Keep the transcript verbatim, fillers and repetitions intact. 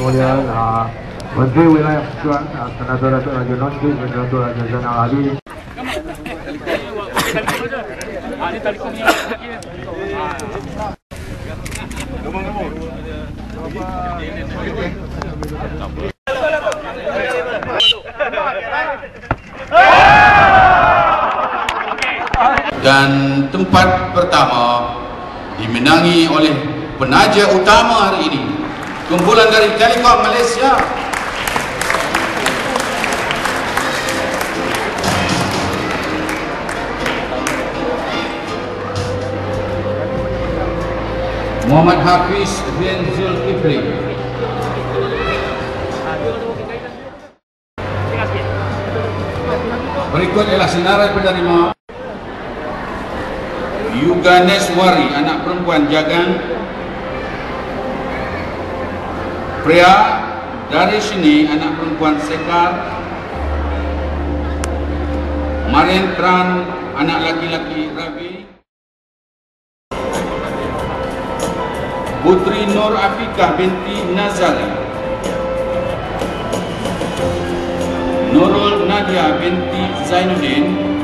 Kemudian uh, Menteri Wilayah Persekutuan uh, Senator Datuk Raja Nonji dan Datuk Raja Zainal Abidin. Dan tempat pertama dimenangi oleh penaja utama hari ini, kumpulan dari Telekom Malaysia. Muhammad Hafiz bin Zulkifli. Berikut ialah senarai penerima. Yuganeswari, anak perempuan Jagan. Pria dari sini, anak perempuan Sekar. Marentran, anak laki-laki Ravi. Putri Nur Afikah binti Nazali. Nurul Nadia binti Zainuddin.